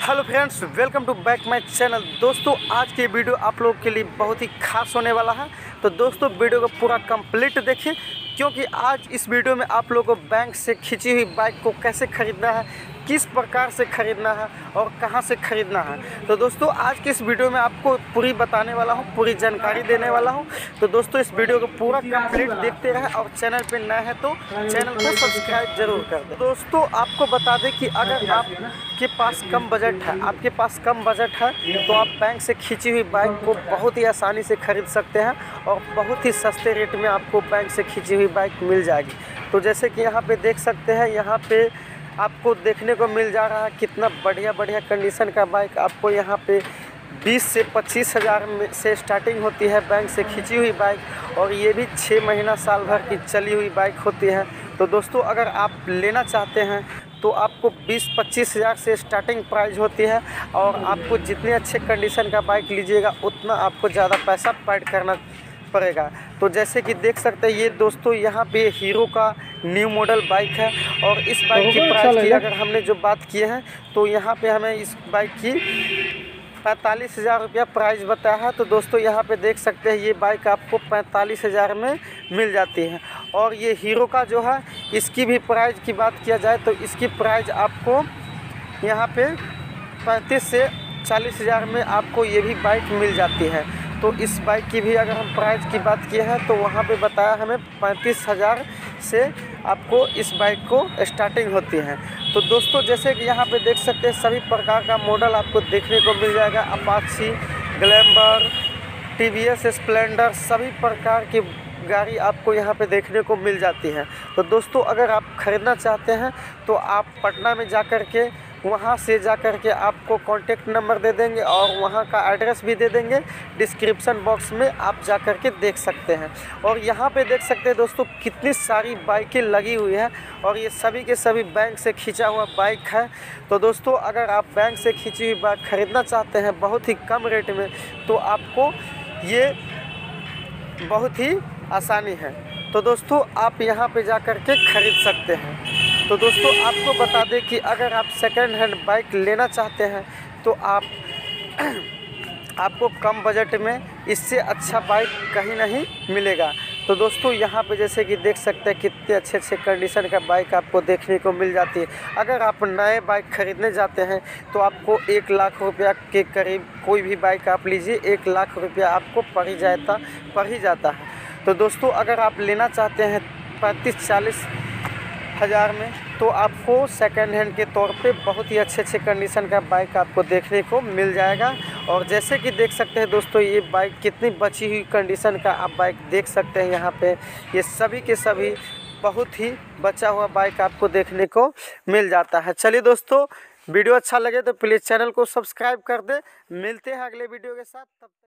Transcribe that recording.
Hello friends, welcome to back my channel. दोस्तों, आज की वीडियो आप लोगों के लिए बहुत ही खास होने वाला है। तो दोस्तों, वीडियो को पूरा कंप्लीट देखिए, क्योंकि आज इस वीडियो में आप लोगों को बैंक से खींची हुई बाइक को कैसे ख़रीदना है, किस प्रकार से ख़रीदना है और कहां से ख़रीदना है। तो दोस्तों, आज की इस वीडियो में आपको पूरी बताने वाला हूं, पूरी जानकारी देने वाला हूं। तो दोस्तों, इस वीडियो को पूरा कंप्लीट देखते रहें और चैनल पे नए हैं तो चैनल को सब्सक्राइब जरूर कर दें। दोस्तों, आपको बता दें कि अगर आपके पास कम बजट है, तो आप बैंक से खींची हुई बाइक को बहुत ही आसानी से ख़रीद सकते हैं और बहुत ही सस्ते रेट में आपको बैंक से खींची हुई बाइक मिल जाएगी। तो जैसे कि यहाँ पे देख सकते हैं, यहाँ पे आपको देखने को मिल जा रहा है कितना बढ़िया कंडीशन का बाइक आपको यहाँ पे 20 से 25 हज़ार में से स्टार्टिंग होती है बैंक से खींची हुई बाइक, और ये भी 6 महीना साल भर की चली हुई बाइक होती है। तो दोस्तों, अगर आप लेना चाहते हैं तो आपको 20-25 हज़ार से स्टार्टिंग प्राइस होती है, और आपको जितने अच्छे कंडीशन का बाइक लीजिएगा उतना आपको ज़्यादा पैसा पेड करना पड़ेगा। तो जैसे कि देख सकते हैं, ये दोस्तों यहाँ पे हीरो का न्यू मॉडल बाइक है, और इस बाइक की प्राइस की अगर हमने जो बात की है तो यहाँ पे हमें इस बाइक की 45 हज़ार रुपया प्राइस बताया है। तो दोस्तों, यहाँ पे देख सकते हैं, ये बाइक आपको 45 हज़ार में मिल जाती है। और ये हीरो का जो है, इसकी भी प्राइस की बात किया जाए तो इसकी प्राइस आपको यहाँ पे 35 से 40 हज़ार में आपको ये भी बाइक मिल जाती है। तो इस बाइक की भी अगर हम प्राइस की बात किए हैं तो वहाँ पे बताया हमें 35 हज़ार से आपको इस बाइक को स्टार्टिंग होती है। तो दोस्तों, जैसे कि यहाँ पे देख सकते हैं, सभी प्रकार का मॉडल आपको देखने को मिल जाएगा। अपाची, ग्लैमर, टीवीएस स्प्लेंडर, सभी प्रकार की गाड़ी आपको यहाँ पे देखने को मिल जाती है। तो दोस्तों, अगर आप ख़रीदना चाहते हैं तो आप पटना में जाकर के वहाँ से जाकर के आपको कॉन्टेक्ट नंबर दे देंगे और वहाँ का एड्रेस भी दे देंगे। डिस्क्रिप्शन बॉक्स में आप जाकर के देख सकते हैं। और यहाँ पे देख सकते हैं दोस्तों, कितनी सारी बाइकें लगी हुई हैं, और ये सभी के सभी बैंक से खींचा हुआ बाइक है। तो दोस्तों, अगर आप बैंक से खींची हुई बाइक ख़रीदना चाहते हैं बहुत ही कम रेट में, तो आपको ये बहुत ही आसानी है। तो दोस्तों, आप यहाँ पे जाकर के ख़रीद सकते हैं। तो दोस्तों, आपको बता दें कि अगर आप सेकेंड हैंड बाइक लेना चाहते हैं तो आपको कम बजट में इससे अच्छा बाइक कहीं नहीं मिलेगा। तो दोस्तों, यहाँ पे जैसे कि देख सकते हैं, कितने अच्छे कंडीशन का बाइक आपको देखने को मिल जाती है। अगर आप नए बाइक ख़रीदने जाते हैं तो आपको 1 लाख रुपया के करीब कोई भी बाइक आप लीजिए, 1 लाख रुपया आपको पड़ ही जाता है। तो दोस्तों, अगर आप लेना चाहते हैं 35-40 हज़ार में, तो आपको सेकंड हैंड के तौर पे बहुत ही अच्छे कंडीशन का बाइक आपको देखने को मिल जाएगा। और जैसे कि देख सकते हैं दोस्तों, ये बाइक कितनी बची हुई कंडीशन का आप बाइक देख सकते हैं। यहाँ पे ये सभी के सभी बहुत ही बचा हुआ बाइक आपको देखने को मिल जाता है। चलिए दोस्तों, वीडियो अच्छा लगे तो प्लीज़ चैनल को सब्सक्राइब कर दें। मिलते हैं अगले वीडियो के साथ। तब